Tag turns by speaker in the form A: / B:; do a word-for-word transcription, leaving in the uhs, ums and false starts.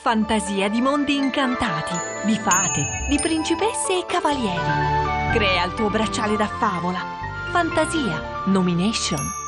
A: Fantasia di mondi incantati, di fate, di principesse e cavalieri. Crea il tuo bracciale da favola. Fantasia Nomination.